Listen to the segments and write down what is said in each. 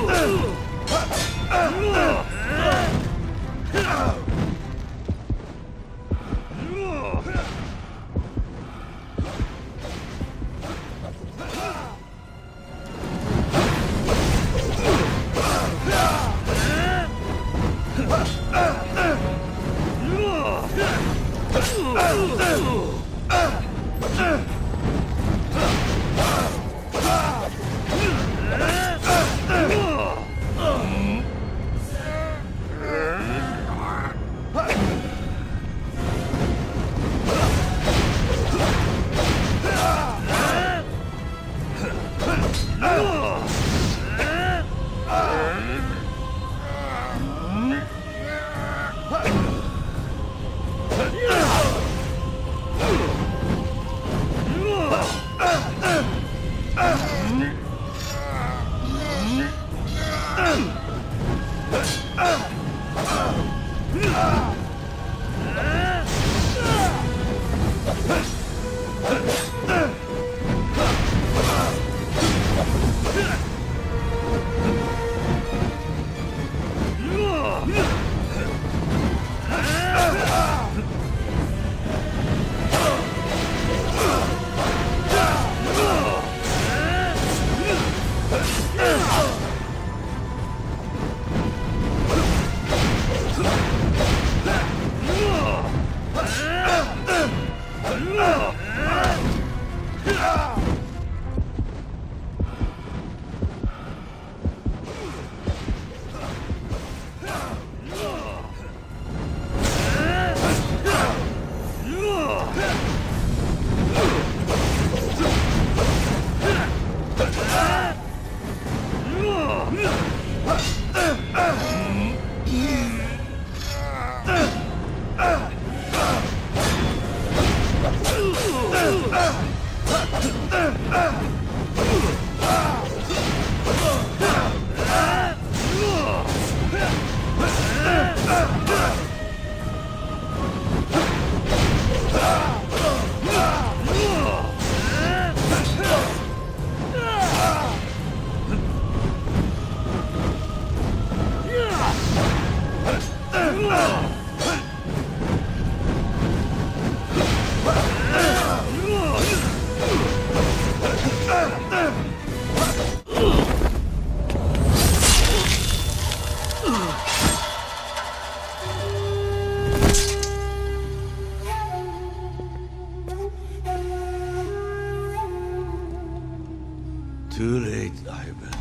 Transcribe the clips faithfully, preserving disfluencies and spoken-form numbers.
Too late, Ivan.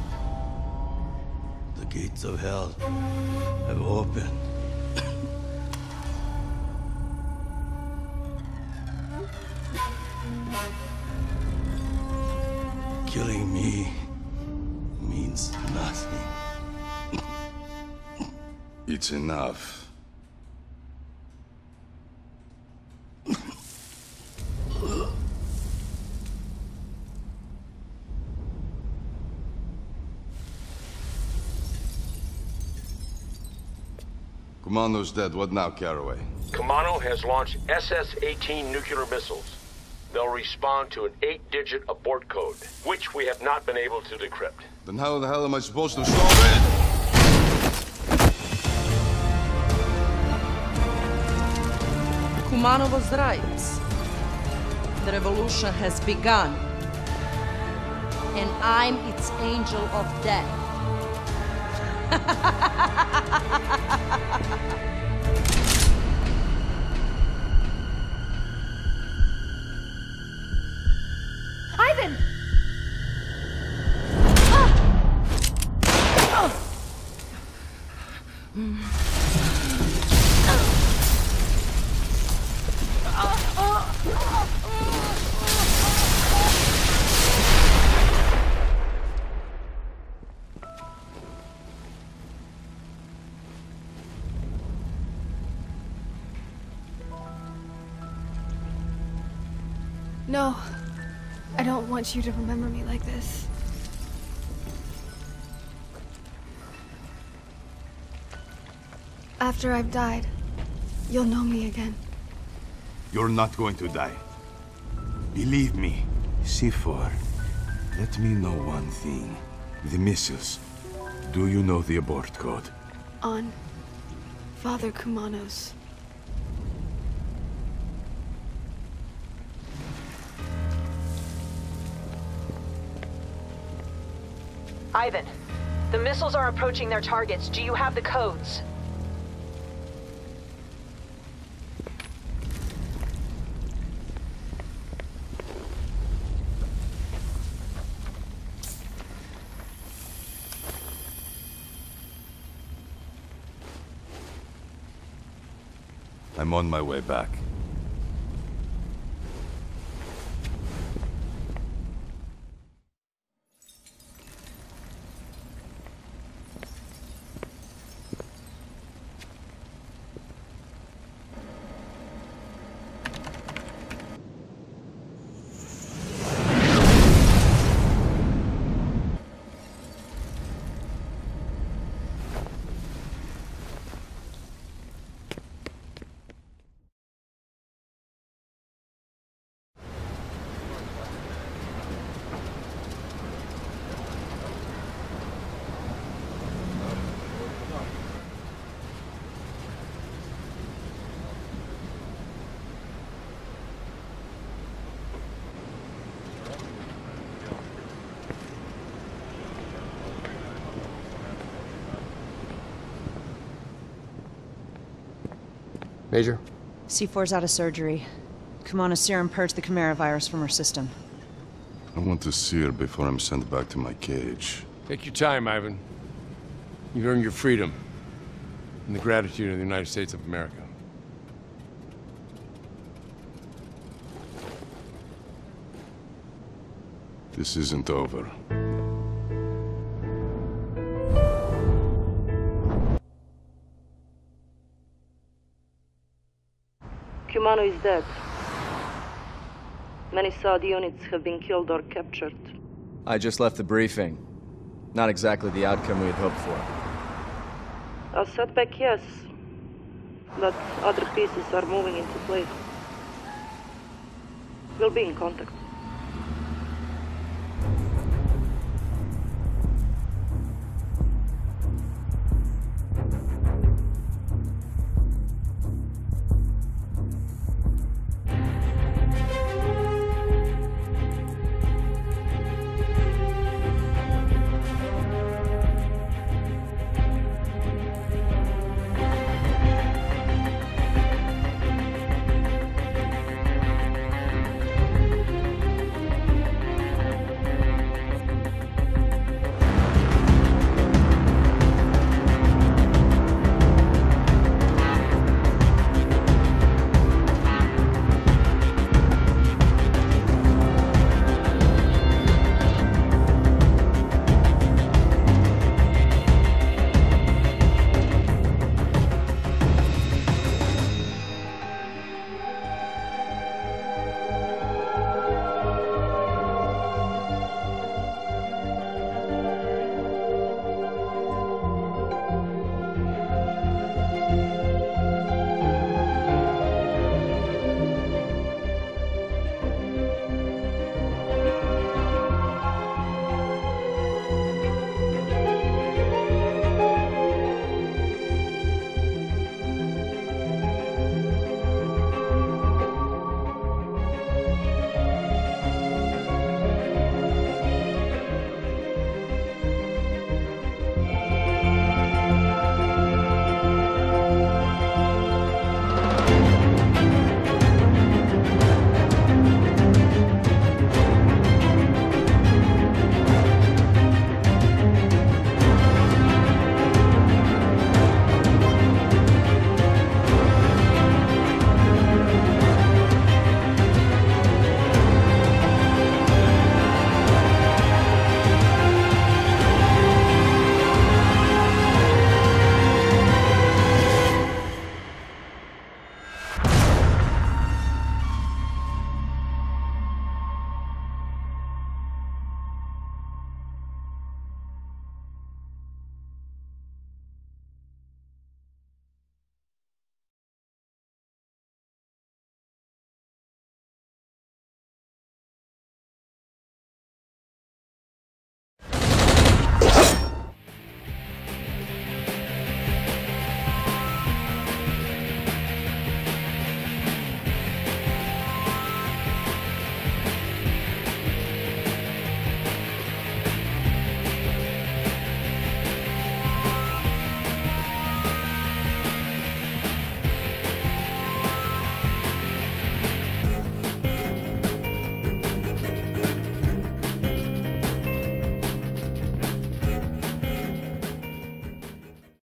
The gates of hell have opened. Killing me means nothing. It's enough. Commando's dead. What now, Caraway? Commando has launched S S eighteen nuclear missiles. They'll respond to an eight-digit abort code, which we have not been able to decrypt. Then how the hell am I supposed to solve it? Kumano was right. The revolution has begun. And I'm its angel of death. Ivan! Ah! Oh. No, I don't want you to remember me like this. After I've died, you'll know me again. You're not going to die. Believe me. C four, let me know one thing. The missiles, Do you know the abort code? On Father Kumanos. Ivan, the missiles are approaching their targets. Do you have the codes? I'm on my way back. Major? C four's out of surgery. Kumana serum purged the Chimera virus from her system. I want to see her before I'm sent back to my cage. Take your time, Ivan. You've earned your freedom and the gratitude of the United States of America. This isn't over. Kumano is dead. Many Saudi units have been killed or captured. I just left the briefing. Not exactly the outcome we had hoped for. A setback, yes. But other pieces are moving into place. We'll be in contact.